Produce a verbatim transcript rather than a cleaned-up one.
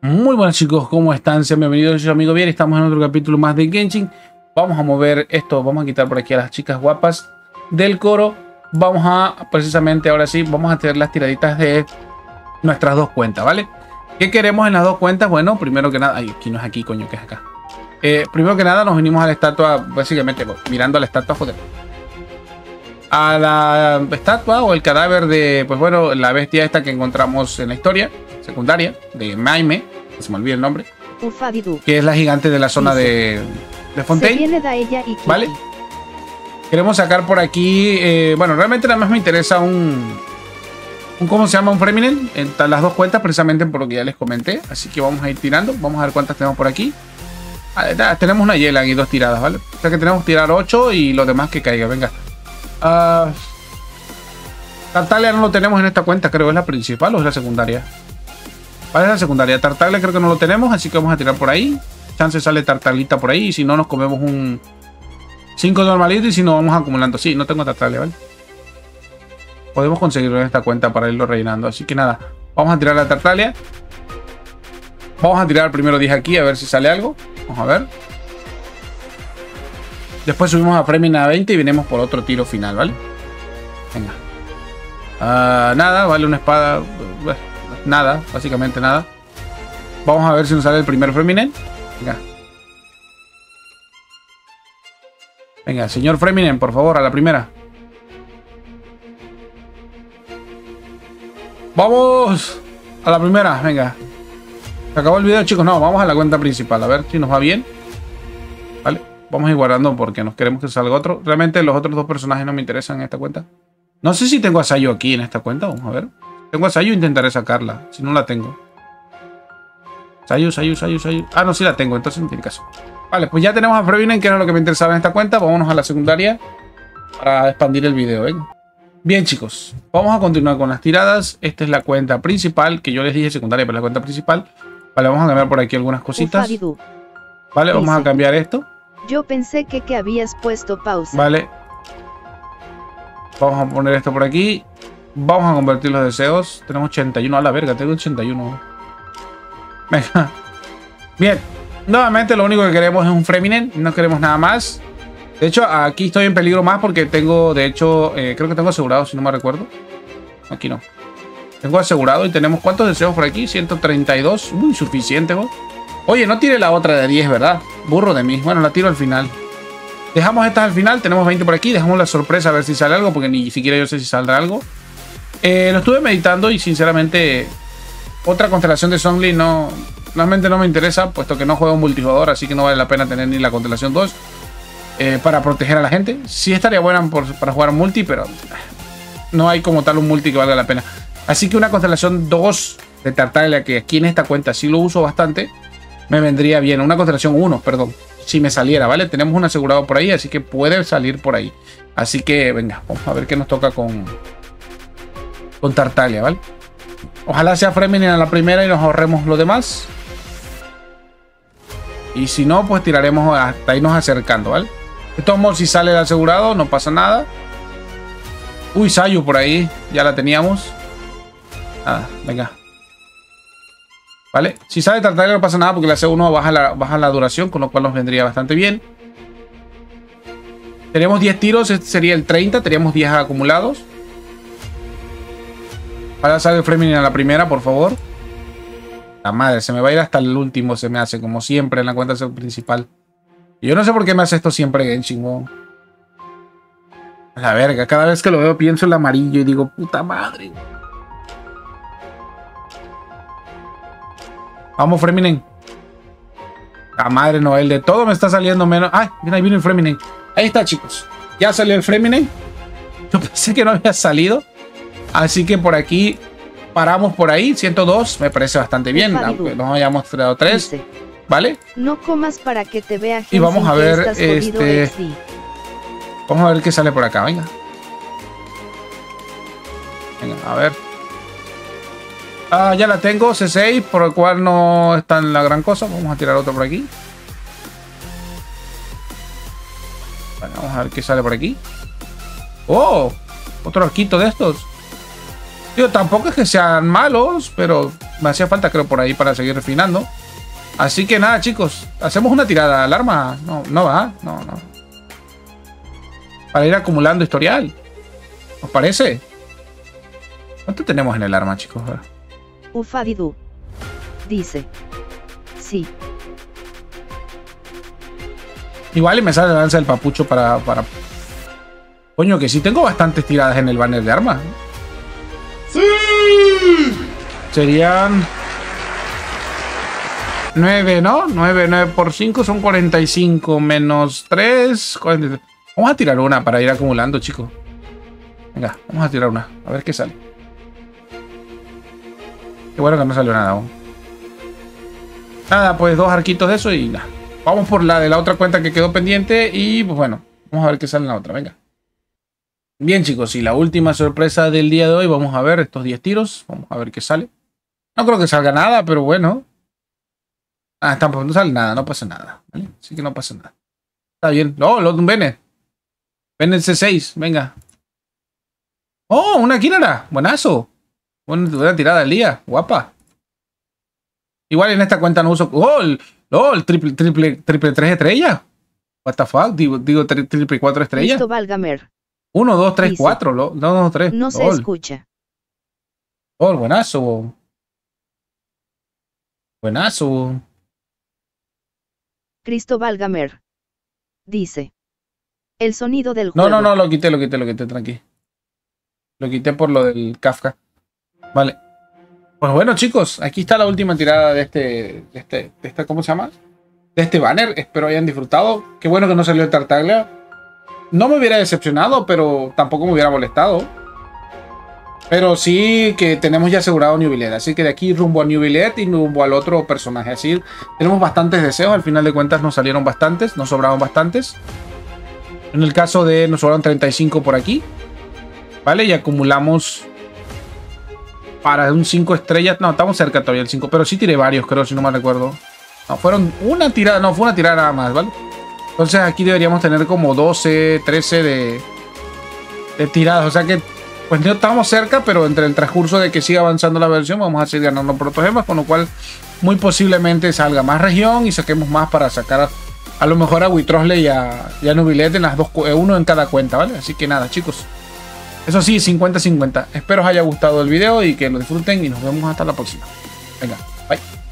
Muy buenas chicos, ¿cómo están? Sean bienvenidos, yo soy su amigo Vier, estamos en otro capítulo más de Genshin. Vamos a mover esto, vamos a quitar por aquí a las chicas guapas del coro. Vamos a, precisamente ahora sí, vamos a hacer las tiraditas de nuestras dos cuentas, ¿vale? ¿Qué queremos en las dos cuentas? Bueno, primero que nada, ay, aquí no es aquí, coño, que es acá. Eh, primero que nada nos vinimos a la estatua, básicamente mirando a la estatua, joder. A la estatua o el cadáver de, pues bueno, la bestia esta que encontramos en la historia secundaria de Maime, que se me olvida el nombre, Ufadidu, que es la gigante de la zona de, de Fontaine. se viene de ella y Kiki. ¿Vale? Queremos sacar por aquí, eh, bueno, realmente nada más me interesa un, un ¿cómo se llama? Un Feminen en las dos cuentas, precisamente por lo que ya les comenté. Así que vamos a ir tirando, vamos a ver cuántas tenemos por aquí. Ah, tenemos una Yelan y dos tiradas, ¿vale? O sea que tenemos que tirar ocho y los demás que caiga, venga. Uh, Tartaglia no lo tenemos en esta cuenta, creo. ¿Es la principal o es la secundaria? Vale, es la secundaria. Tartaglia creo que no lo tenemos, así que vamos a tirar por ahí. Chance sale Tartaglita por ahí y si no nos comemos un cinco normalito y si no vamos acumulando. Sí, no tengo Tartaglia, ¿vale? Podemos conseguirlo en esta cuenta para irlo rellenando. Así que nada, vamos a tirar la Tartaglia. Vamos a tirar primero diez aquí a ver si sale algo. Vamos a ver. Después subimos a Fremen a veinte y venimos por otro tiro final, ¿vale? Venga. Uh, nada, vale una espada. Nada, básicamente nada. Vamos a ver si nos sale el primer Feminen. Venga. Venga, señor Feminen, por favor, a la primera. ¡Vamos! A la primera, venga. Se acabó el video, chicos. No, vamos a la cuenta principal. A ver si nos va bien. Vale. Vamos a ir guardando porque nos queremos que salga otro. Realmente los otros dos personajes no me interesan en esta cuenta. No sé si tengo a Sayu aquí en esta cuenta. Vamos a ver. Tengo a Sayu, intentaré sacarla. Si no la tengo. Sayu, Sayu, Sayu, Sayu. Ah, no, sí la tengo. Entonces no tiene caso. Vale, pues ya tenemos a Feminen, que era lo que me interesaba en esta cuenta. Vámonos a la secundaria para expandir el video, ¿eh? Bien, chicos. Vamos a continuar con las tiradas. Esta es la cuenta principal, que yo les dije secundaria, pero la cuenta principal. Vale, vamos a cambiar por aquí algunas cositas. Ufadidu. Vale, vamos a cambiar esto. Yo pensé que, que habías puesto pausa. Vale. Vamos a poner esto por aquí. Vamos a convertir los deseos. Tenemos ochenta y uno. A la verga, tengo ochenta y uno. Venga. Bien. Nuevamente lo único que queremos es un Feminen. No queremos nada más. De hecho, aquí estoy en peligro más porque tengo, de hecho, eh, creo que tengo asegurado, si no me recuerdo. Aquí no. Tengo asegurado y tenemos ¿cuántos deseos por aquí? ciento treinta y dos. Muy suficiente, ¿vos? Oye, no tire la otra de diez, ¿verdad? Burro de mí. Bueno, la tiro al final. Dejamos estas al final. Tenemos veinte por aquí. Dejamos la sorpresa a ver si sale algo. Porque ni siquiera yo sé si saldrá algo. Eh, lo estuve meditando y sinceramente otra constelación de Zhongli no... Realmente no me interesa. Puesto que no juego un multijugador. Así que no vale la pena tener ni la constelación dos. Eh, para proteger a la gente. Sí estaría buena por, para jugar multi. Pero no hay como tal un multi que valga la pena. Así que una constelación dos de Tartaglia. Que aquí en esta cuenta sí lo uso bastante. Me vendría bien. Una constelación uno, perdón. Si me saliera, ¿vale? Tenemos un asegurado por ahí, así que puede salir por ahí. Así que, venga, vamos a ver qué nos toca con, con Tartaglia, ¿vale? Ojalá sea Feminen a la primera y nos ahorremos lo demás. Y si no, pues tiraremos hasta irnos acercando, ¿vale? De todos modos, si sale el asegurado, no pasa nada. Uy, Sayu por ahí. Ya la teníamos. Nada, venga. ¿Vale? Si sale Tartaglia no pasa nada porque la C uno baja la, baja la duración, con lo cual nos vendría bastante bien. Tenemos diez tiros, este sería el treinta, teníamos diez acumulados. Ahora sale el Feminen a la primera, por favor. La madre, se me va a ir hasta el último, se me hace, como siempre en la cuenta principal. Y yo no sé por qué me hace esto siempre Genshin, ¿no? A la verga, cada vez que lo veo pienso en el amarillo y digo, puta madre. Vamos, Feminen. La madre Noel, de todo me está saliendo menos. Ay, mira, ahí viene el Feminen. Ahí está, chicos. Ya salió el Feminen. Yo pensé que no había salido. Así que por aquí paramos por ahí. ciento dos me parece bastante bien. Aunque nos hayamos tirado tres. ¿Vale? No comas para que te vea gente. Y vamos a ver este. Vamos a ver qué sale por acá. Venga. Venga, a ver. Ah, ya la tengo, C seis, por el cual no está en la gran cosa. Vamos a tirar otro por aquí. Bueno, vamos a ver qué sale por aquí. ¡Oh! Otro arquito de estos. Digo, tampoco es que sean malos, pero me hacía falta, creo, por ahí para seguir refinando. Así que nada, chicos. ¿Hacemos una tirada al arma? No, no va. No, no. Para ir acumulando historial. ¿Os parece? ¿Cuánto tenemos en el arma, chicos? Ufadidu dice: sí. Igual y me sale la lanza del papucho para, para... Coño, que sí tengo bastantes tiradas en el banner de armas. ¡Sí! Serían... nueve, ¿no? nueve, nueve por cinco son cuarenta y cinco. Menos tres... cuarenta y tres. Vamos a tirar una para ir acumulando, chicos. Venga, vamos a tirar una. A ver qué sale. Qué bueno que no salió nada aún. Nada, pues dos arquitos de eso y nada. Vamos por la de la otra cuenta que quedó pendiente y pues bueno, vamos a ver qué sale en la otra, venga. Bien, chicos, y la última sorpresa del día de hoy, vamos a ver estos diez tiros, vamos a ver qué sale. No creo que salga nada, pero bueno. Ah, tampoco no sale nada, no pasa nada, ¿vale? Así que no pasa nada. Está bien. Oh, lo de un Bene. Bene C seis, venga. Oh, una Kirara, buenazo. Buena, buena tirada del día, guapa. Igual en esta cuenta no uso... ¡Oh! El, oh, el triple, triple, triple tres estrellas. What the fuck? Digo, digo tri, triple cuatro estrellas. Listo, Valgamer. uno, dos, tres, cuatro. No, dos, tres. No se escucha. Oh, buenazo. Buenazo. Cristóbal Gamer dice: el sonido del No, juego. no, no, lo quité, lo quité, lo quité, tranqui. Lo quité por lo del Kafka. Vale. Pues bueno, chicos, aquí está la última tirada de este, de este, de esta, ¿cómo se llama? De este banner. Espero hayan disfrutado. Qué bueno que no salió el Tartaglia. No me hubiera decepcionado, pero tampoco me hubiera molestado. Pero sí que tenemos ya asegurado New Billet. Así que de aquí rumbo a New Billet y rumbo al otro personaje. Así tenemos bastantes deseos. Al final de cuentas nos salieron bastantes. Nos sobraron bastantes. En el caso de... nos sobraron treinta y cinco por aquí. Vale, y acumulamos... para un cinco estrellas. No, estamos cerca todavía del cinco. Pero sí tiré varios, creo, si no me recuerdo. No, fueron una tirada. No, fue una tirada nada más, ¿vale? Entonces aquí deberíamos tener como doce, trece de, de tiradas. O sea que, pues no estamos cerca, pero entre el transcurso de que siga avanzando la versión, vamos a seguir ganando protogemas. Con lo cual, muy posiblemente salga más región y saquemos más para sacar a, a lo mejor a Witrosle y a, y a Nubilet en las dos, uno en cada cuenta, ¿vale? Así que nada, chicos. Eso sí, cincuenta cincuenta. Espero os haya gustado el video y que lo disfruten y nos vemos hasta la próxima. Venga, bye.